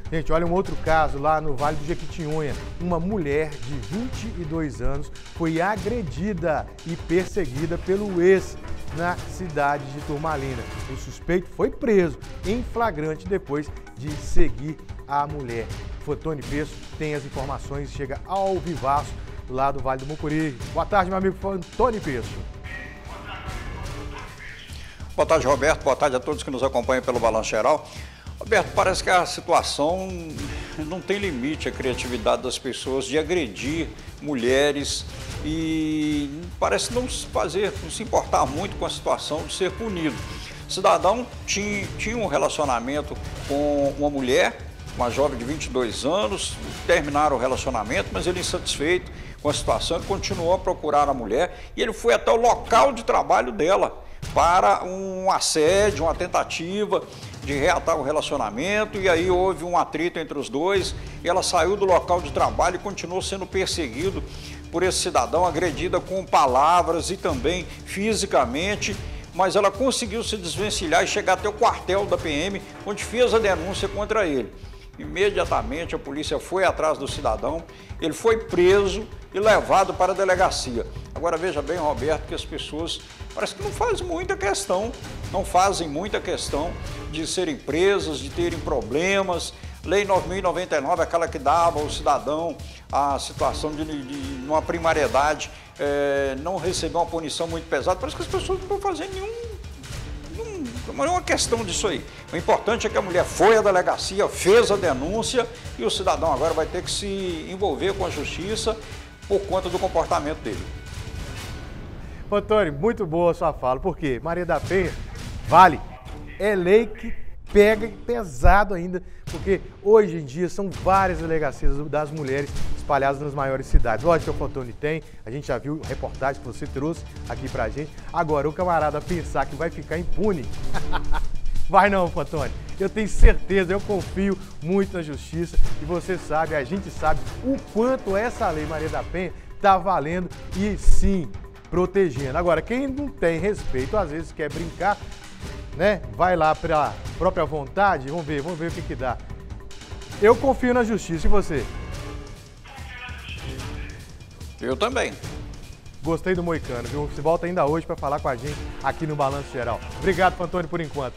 Gente, olha um outro caso lá no Vale do Jequitinhonha. Uma mulher de 22 anos foi agredida e perseguida pelo ex na cidade de Turmalina. O suspeito foi preso em flagrante depois de seguir a mulher. Fotone Peço tem as informações, chega ao vivaço lá do Vale do Mucuri. Boa tarde, meu amigo Fotone Peço. Boa tarde, Roberto. Boa tarde a todos que nos acompanham pelo Balanço Geral. Roberto, parece que a situação não tem limite, a criatividade das pessoas de agredir mulheres e parece não se importar muito com a situação de ser punido. O cidadão tinha um relacionamento com uma mulher, uma jovem de 22 anos, terminaram o relacionamento, mas ele insatisfeito com a situação, ele continuou a procurar a mulher e ele foi até o local de trabalho dela para um assédio, uma tentativa de reatar o relacionamento, e aí houve um atrito entre os dois, e ela saiu do local de trabalho e continuou sendo perseguido por esse cidadão, agredida com palavras e também fisicamente, mas ela conseguiu se desvencilhar e chegar até o quartel da PM, onde fez a denúncia contra ele. Imediatamente a polícia foi atrás do cidadão, ele foi preso e levado para a delegacia. Agora veja bem, Roberto, que as pessoas parece que não fazem muita questão de serem presas, de terem problemas. Lei 9.099, aquela que dava ao cidadão a situação de uma primariedade, não receber uma punição muito pesada. Parece que as pessoas não estão fazendo nenhuma questão disso aí. O importante é que a mulher foi à delegacia, fez a denúncia e o cidadão agora vai ter que se envolver com a justiça por conta do comportamento dele. Antônio, muito boa a sua fala, porque Maria da Penha, vale, é lei que pega pesado ainda, porque hoje em dia são várias delegacias das mulheres espalhadas nas maiores cidades. Lógico que o Fotone tem, a gente já viu a reportagem que você trouxe aqui pra gente. Agora, o camarada pensar que vai ficar impune, vai não, Fotone. Eu tenho certeza, eu confio muito na justiça e você sabe, a gente sabe o quanto essa lei Maria da Penha tá valendo e sim, protegendo. Agora, quem não tem respeito, às vezes quer brincar, né? Vai lá pela própria vontade, vamos ver o que dá. Eu confio na justiça, e você? Eu também. Gostei do Moicano, viu? Você volta ainda hoje para falar com a gente aqui no Balanço Geral. Obrigado, Antônio, por enquanto.